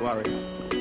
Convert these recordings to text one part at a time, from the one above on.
Warrior.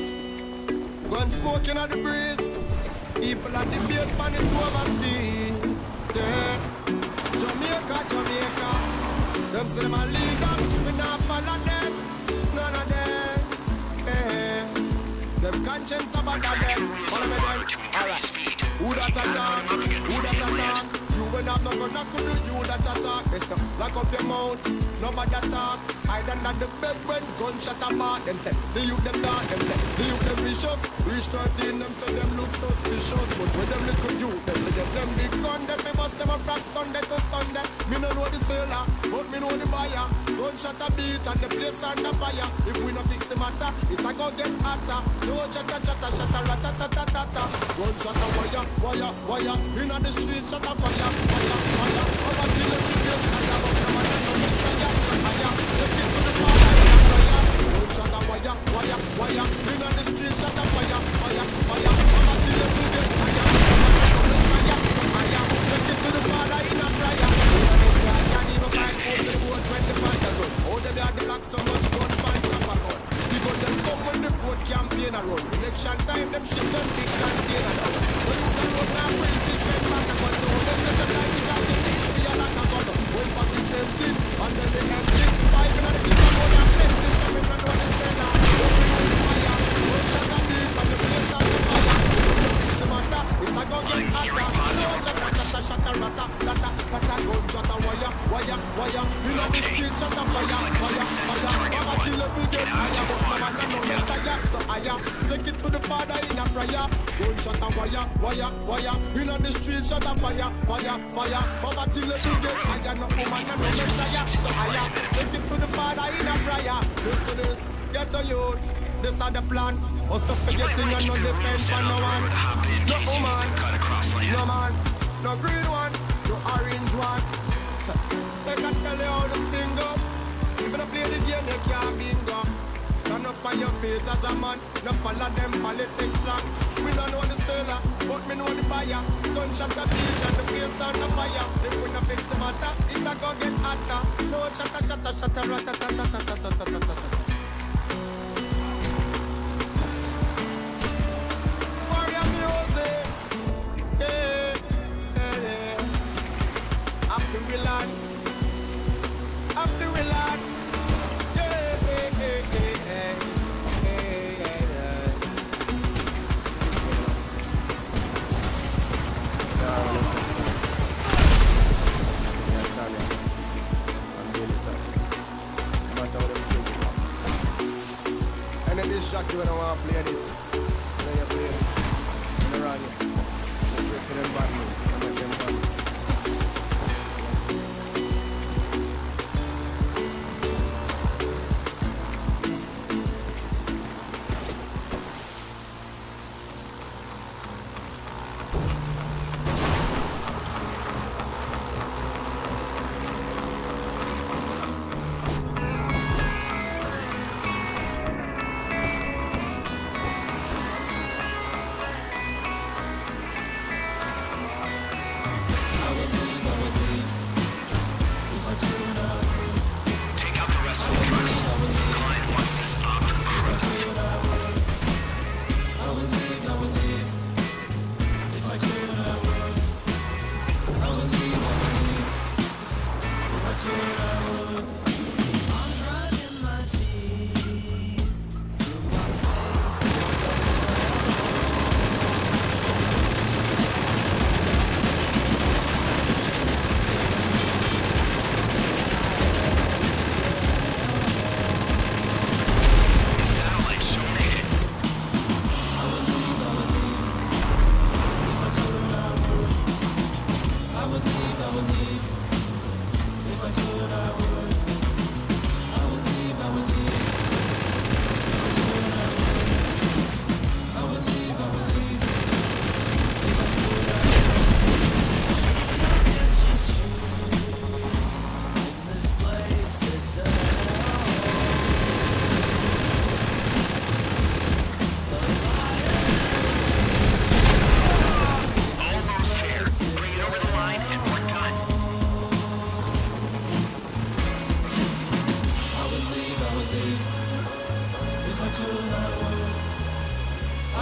Gun smoking on the breeze. People at the beat on it overseas. Yeah. Jamaica, Jamaica. Them say them a lead up. We not follow them. None of them. Yeah. Them conscience about them. Follow me then. Alright. Who that attack? Who that attack? You will not know gonna could do you that attack. They say, lock up your mouth. Nobody attack. I done at the bed when gunshot apart. Them say, the youth them dark. Them say, the youth them vicious. Reach 13, them say them look suspicious. But when them little youth, them get them big gun. Them they bust them up from Sunday to Sunday. Me no know the seller, but me know the buyer. Gunshot a beat and the place under fire. If we no fix the matter, it a go get hotter. No chatta chatta chatta ratatatata. Gunshot a wire, wire, wire. Inna the street shot a fire, fire, fire. Over till the get fire, but no matter no miss fire, fire. Take it to the fire, fire. Gunshot a wire, wire, wire. Inna the street shot a fire, fire, fire. Over till the get fire, no miss fire, fire. Take it to the fire in a fire. Can't even find out the boat when the fire run. Oh, they had the black so much gun find up a gun. Because them come when the vote campaign a run. Election time them ship them big container down. When you can run now, bring this same back a gun. So them set the light is out the beach, be a lot of gun. When back is empty, and then they empty. Five in the people go down plenty, so we don't know the spell out. Don't we know the fire? Don't shut the beat from the place of the fire. It's the matter, it's a gun get hotter. Shut a rata, rata, rata, gun shut a wire, wire, wire. You know the street shut a fire, fire, fire. Mama till the get higher, but mama don't know the fire, so higher. Take it to the Father in a prayer. Gun shut a wire, wire, wire. You know the street shut a fire, fire, fire. Mama till the get higher, no woman don't know the fire, so higher. Take it to the Father in a prayer. Listen to this, get a youth. This are the plan. Also forgetting and no defense for no one. No woman, no man. No green one, no orange one. They can tell you how the thing go. Even to play the game, they can't bingo. Stand up on your feet as a man. No follow them politics long. We don't know the seller, but me know the buyer. Gunshot a beat and the place on the fire. If we not fix the matter, it a go get hotter. No chatta chatta chatta ratatatatatatatatatata. Warrior music, yeah. After we land, yeah, and then this Jackie when I want to play this, when you play this, and around here, you break for them bad moves, and make them bad moves.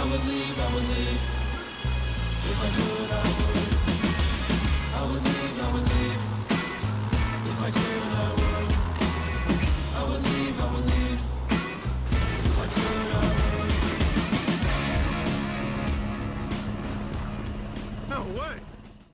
I would leave, I would leave. If I could, I would. I would leave, I would leave. If I could, I would.